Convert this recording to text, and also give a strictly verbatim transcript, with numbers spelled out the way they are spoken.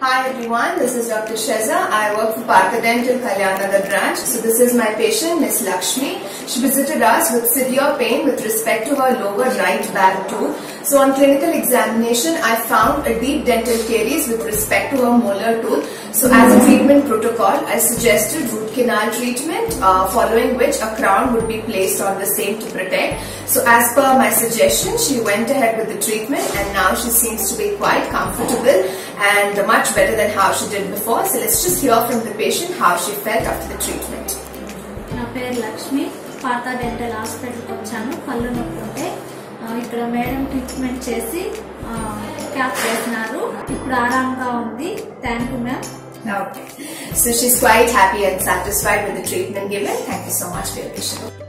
Hi everyone, this is Doctor Sheza. I work for Partha Dental, Telangana branch. So this is my patient, Miss Lakshmi. She visited us with severe pain with respect to her lower right back tooth. So on clinical examination, I found a deep dental caries with respect to her molar tooth. So as a treatment protocol, I suggested root canal treatment, uh, following which a crown would be placed on the same to protect. So as per my suggestion, she went ahead with the treatment and now she seems to be quite comfortable and much better than how she did before. So let's just hear from the patient how she felt after the treatment. నా పేరు Lakshmi Partha dental హాస్పిటల్కి వచ్చాను పళ్ళు నొప్పి ఉంటే ఇక్కడ madam treatment చేసి cap చేసినారు ఇప్పుడు ఆరాంగా ఉంది thank you ma'am Okay, so she's quite happy and satisfied with the treatment given. Thank you so much for your patience.